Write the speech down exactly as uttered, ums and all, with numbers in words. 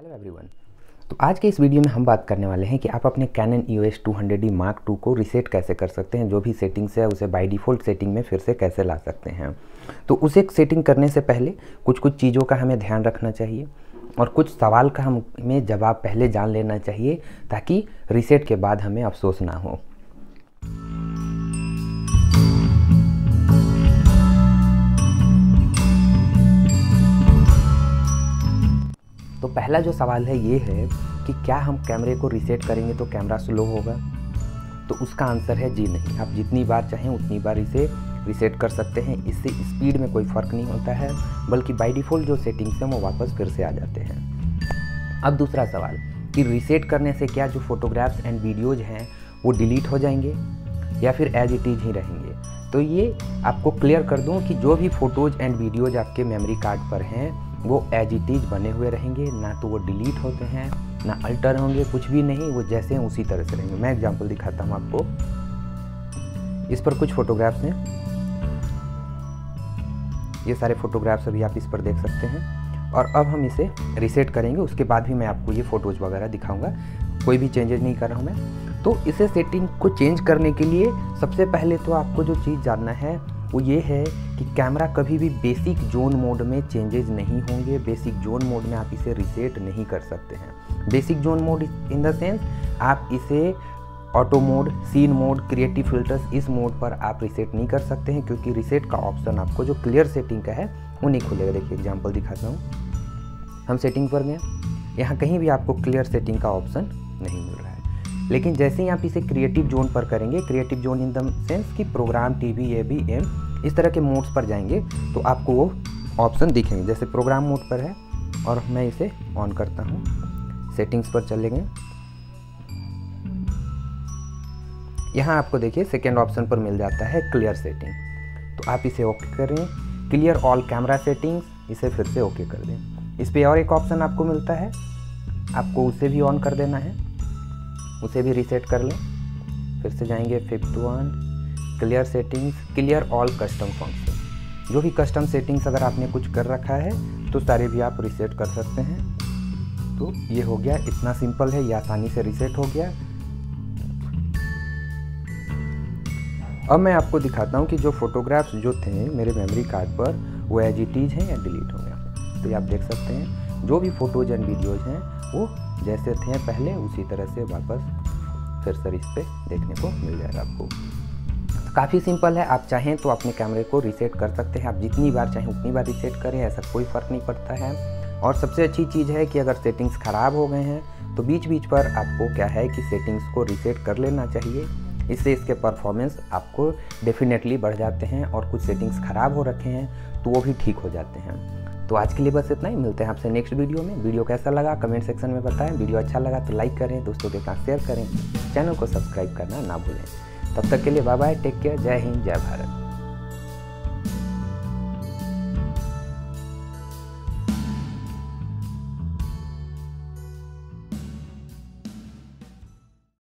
Hello everyone. तो आज के इस वीडियो में हम बात करने वाले हैं कि आप अपने Canon E O S two hundred D mark two को रीसेट कैसे कर सकते हैं। जो भी सेटिंग्स है उसे बाय डिफ़ॉल्ट सेटिंग में फिर से कैसे ला सकते हैं। तो उसे सेटिंग करने से पहले कुछ कुछ चीज़ों का हमें ध्यान रखना चाहिए और कुछ सवाल का हमें जवाब पहले जान लेना चाहिए ताकि रीसेट के बाद हमें अफसोस ना हो। तो पहला जो सवाल है ये है कि क्या हम कैमरे को रीसेट करेंगे तो कैमरा स्लो होगा। तो उसका आंसर है जी नहीं। आप जितनी बार चाहें उतनी बार इसे रीसेट कर सकते हैं। इससे स्पीड में कोई फ़र्क नहीं होता है, बल्कि बाय डिफ़ॉल्ट जो सेटिंग्स हैं वो वापस फिर से आ जाते हैं। अब दूसरा सवाल कि रीसेट करने से क्या जो फोटोग्राफ्स एंड वीडियोज़ हैं वो डिलीट हो जाएंगे या फिर एज इट इज़ ही रहेंगे। तो ये आपको क्लियर कर दूं कि जो भी फ़ोटोज़ एंड वीडियोज़ आपके मेमोरी कार्ड पर हैं वो एज इट इज़ बने हुए रहेंगे, ना तो वो डिलीट होते हैं ना अल्टर होंगे, कुछ भी नहीं, वो जैसे हैं उसी तरह से रहेंगे। मैं एग्जांपल दिखाता हूँ आपको। इस पर कुछ फोटोग्राफ्स हैं, ये सारे फोटोग्राफ्स अभी आप इस पर देख सकते हैं। और अब हम इसे रीसेट करेंगे, उसके बाद भी मैं आपको ये फ़ोटोज़ वगैरह दिखाऊँगा। कोई भी चेंजेस नहीं कर रहा हूँ मैं। तो इसे सेटिंग को चेंज करने के लिए सबसे पहले तो आपको जो चीज़ जानना है वो ये है कि कैमरा कभी भी बेसिक जोन मोड में चेंजेस नहीं होंगे। बेसिक जोन मोड में आप इसे रीसेट नहीं कर सकते हैं। Basic zone mode in the sense आप इसे auto mode, scene mode, creative filters, इस मोड पर आप रीसेट नहीं कर सकते हैं, क्योंकि रीसेट का ऑप्शन आपको जो क्लियर सेटिंग का है वो नहीं खुलेगा। देखिए एग्जाम्पल दिखाता हूँ। हम सेटिंग पर गए, यहाँ कहीं भी आपको क्लियर सेटिंग का ऑप्शन नहीं मिल रहा है। लेकिन जैसे ही आप इसे क्रिएटिव जोन पर करेंगे, creative zone in the sense कि program, TV, A B M, इस तरह के मोड्स पर जाएंगे तो आपको वो ऑप्शन दिखेंगे। जैसे प्रोग्राम मोड पर है और मैं इसे ऑन करता हूँ, सेटिंग्स पर चलेंगे। यहाँ आपको देखिए सेकेंड ऑप्शन पर मिल जाता है क्लियर सेटिंग। तो आप इसे ओके करें, क्लियर ऑल कैमरा सेटिंग्स, इसे फिर से ओके कर दें। इस पर और एक ऑप्शन आपको मिलता है, आपको उसे भी ऑन कर देना है, उसे भी रीसेट कर लें। फिर से जाएंगे fifth one, clear settings, clear all custom function. जो भी कस्टम सेटिंग्स अगर आपने कुछ कर रखा है तो सारे भी आप रीसेट कर सकते हैं। तो ये हो गया, इतना सिंपल है, ये आसानी से रीसेट हो गया। अब मैं आपको दिखाता हूँ कि जो फोटोग्राफ्स जो थे मेरे मेमोरी कार्ड पर वो एज इट इज हैं या डिलीट हो गया। तो ये आप देख सकते हैं जो भी फ़ोटोज़ एंड वीडियोज़ हैं वो जैसे थे पहले उसी तरह से वापस फिर से इस पर देखने को मिल जाएगा आपको। तो काफ़ी सिंपल है। आप चाहें तो अपने कैमरे को रीसेट कर सकते हैं। आप जितनी बार चाहें उतनी बार रीसेट करें, ऐसा कोई फ़र्क नहीं पड़ता है। और सबसे अच्छी चीज़ है कि अगर सेटिंग्स ख़राब हो गए हैं तो बीच बीच पर आपको क्या है कि सेटिंग्स को रीसेट कर लेना चाहिए। इससे इसके परफॉर्मेंस आपको डेफिनेटली बढ़ जाते हैं और कुछ सेटिंग्स ख़राब हो रखे हैं तो वो भी ठीक हो जाते हैं। तो आज के लिए बस इतना ही। मिलते हैं आपसे नेक्स्ट वीडियो में। वीडियो कैसा लगा कमेंट सेक्शन में बताएं। वीडियो अच्छा लगा तो लाइक करें, दोस्तों के साथ शेयर करें, चैनल को सब्सक्राइब करना ना भूलें। तब तक के लिए बाय बाय, टेक केयर, जय हिंद, जय भारत।